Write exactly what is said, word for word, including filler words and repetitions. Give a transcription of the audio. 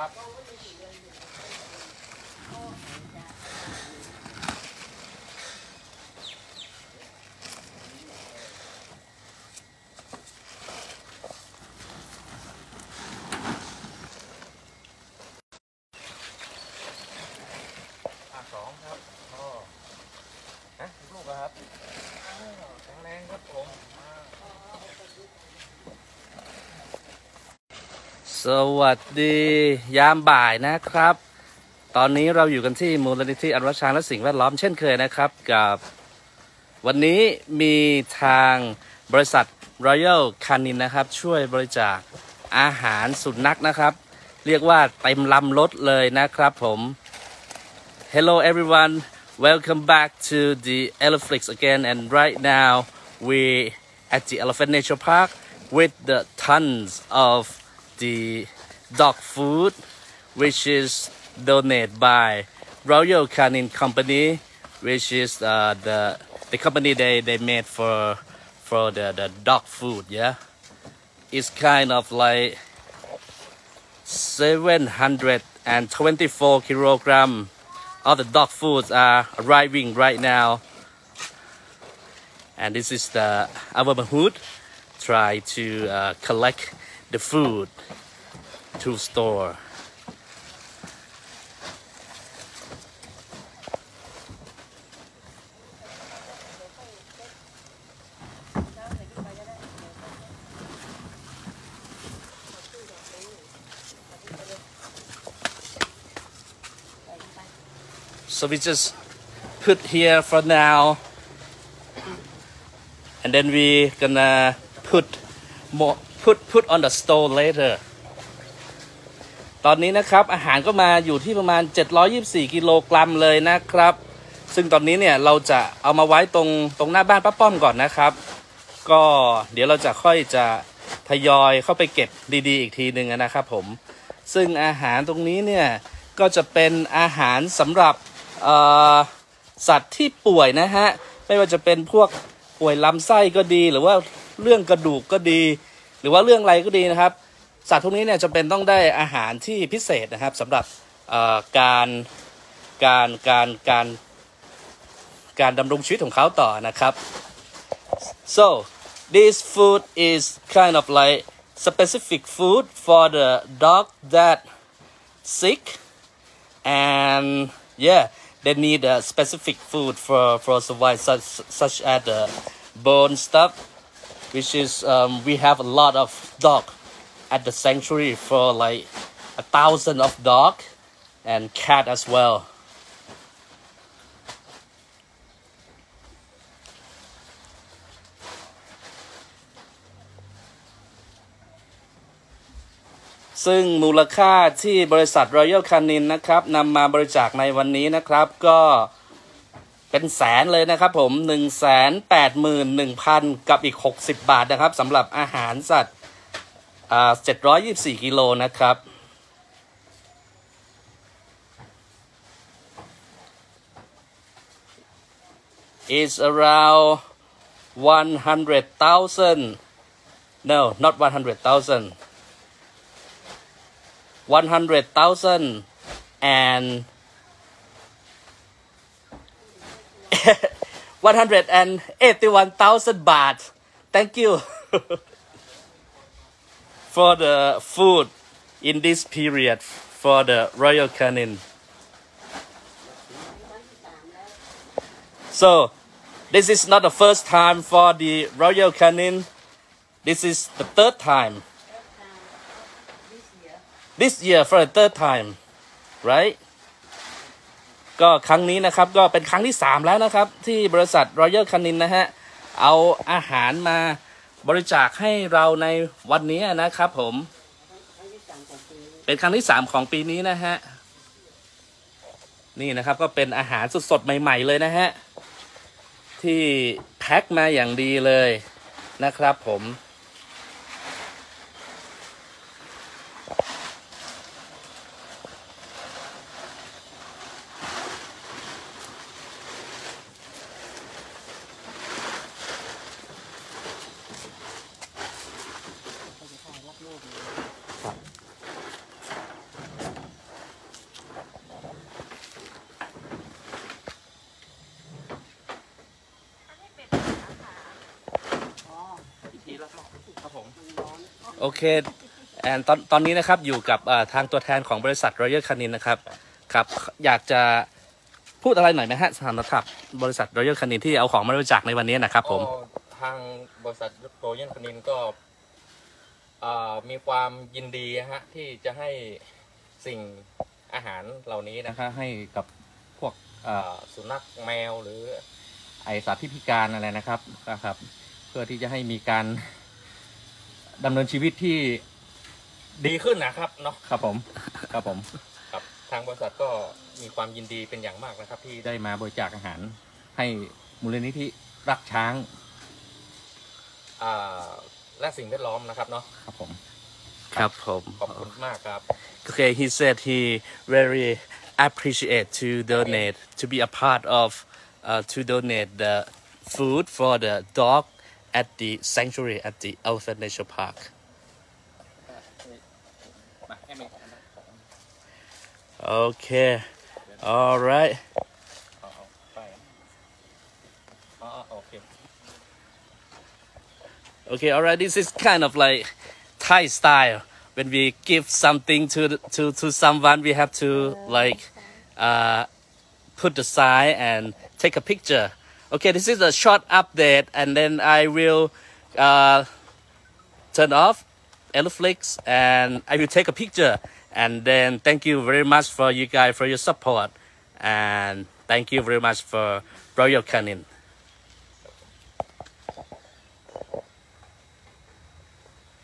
สองครับพ่อฮะลูกครับแข็งแรงครับผมสวัสดียามบ่ายนะครับตอนนี้เราอยู่กันที่มูลนิธิอนุรักษ์ช้างและสิ่งแวดล้อมเช่นเคยนะครับกับวันนี้มีทางบริษัท Royal Canin นะครับช่วยบริจาคอาหารสุนัขนะครับเรียกว่าเต็มลำรถเลยนะครับผม Hello everyone, welcome back to the Eleflix again, and right now we at the Elephant Nature Park with the tons of the dog food which is donated by Royal Canin Company, which is uh, the the company they they made for for the the dog food. Yeah, it's kind of like seven hundred twenty-four kilogram. All the dog foods are arriving right now, and this is the our Mahout try to uh, collect the food to store. So we just put here for now, and then we gonna put more put put on the stove later. ตอนนี้นะครับอาหารก็มาอยู่ที่ประมาณเจ็ดร้อยยี่สิบสี่กิโลกรัมเลยนะครับซึ่งตอนนี้เนี่ยเราจะเอามาไว้ตรงตรงหน้าบ้านป้าป้อมก่อนนะครับก็เดี๋ยวเราจะค่อยจะทยอยเข้าไปเก็บดีๆอีกทีหนึ่งนะครับผมซึ่งอาหารตรงนี้เนี่ยก็จะเป็นอาหารสำหรับสัตว์ที่ป่วยนะฮะไม่ว่าจะเป็นพวกป่วยลำไส้ก็ดีหรือว่าเรื่องกระดูกก็ดีหรือว่าเรื่องอะไรก็ดีนะครับสัตว์พวกนี้เนี่ยจะเป็นต้องได้อาหารที่พิเศษนะครับสำหรับการการการการการดำรงชีวิตของเขาต่อนะครับ so this food is kind of like specific food for the dog that sick and yeah they need a specific food for for survive such such as the bone stuff which is um, we have a lot of dog at the sanctuary for like a thousand of dog and cat as well.ซึ่งมูลค่าที่บริษัท Royal Canin นะครับนำมาบริจาคในวันนี้นะครับก็เป็นแสนเลยนะครับผม หนึ่งแสนแปดหมื่นหนึ่งพัน กับอีกหกสิบบาทนะครับสำหรับอาหารสัตว์อ่าเจ็ดร้อยยี่สิบสี่กิโลนะครับ is around one hundred thousand no not one hundred thousand one hundred thousand and one hundred eighty-one thousand baht. Thank you for the food in this period for the Royal Canin. So this is not the first time for the Royal Canin. This is the third time. This year for the third time, right? ก็ครั้งนี้นะครับก็เป็นครั้งที่สามแล้วนะครับที่บริษัท Royal Canin นะฮะเอาอาหารมาบริจาคให้เราในวันนี้นะครับผมเป็นครั้งที่สามของปีนี้นะฮะนี่นะครับก็เป็นอาหารสดๆใหม่ๆเลยนะฮะที่แพ็คมาอย่างดีเลยนะครับผมโอเคแอนตอนตอนนี้นะครับอยู่กับทางตัวแทนของบริษัท Royal Canin นะครับครับอยากจะพูดอะไรหน่อยไหมฮะสำหรับบริษัท Royal Canin ที่เอาของมาบริจาคในวันนี้นะครับผมทางบริษัท Royal Canin ก็มีความยินดีฮะที่จะให้สิ่งอาหารเหล่านี้นะครับให้กับพวกสุนัขแมวหรือไอสัตว์ที่พิการอะไรนะครับนะครับเพื่อที่จะให้มีการดำเนินชีวิตที่ดีขึ้นนะครับเนาะครับผมครับผมครับทางบริษัทก็มีความยินดีเป็นอย่างมากนะครับที่ได้มาบริจาคอาหารให้มูลนิธิรักช้างและสิ่งแวดล้อมนะครับเนาะครับผมครับผมขอบคุณมากครับ Okay, he said he very appreciate to donate to be a part of uh, to donate the food for the dog at the sanctuary at the Elephant National Park. Okay, all right. Okay, all right. This is kind of like Thai style. When we give something to the, to to someone, we have to like uh, put the sign and take a picture. Okay, this is a short update, and then I will uh, turn off Eleflix, and I will take a picture. And then thank you very much for you guys for your support, and thank you very much for Royal Canin.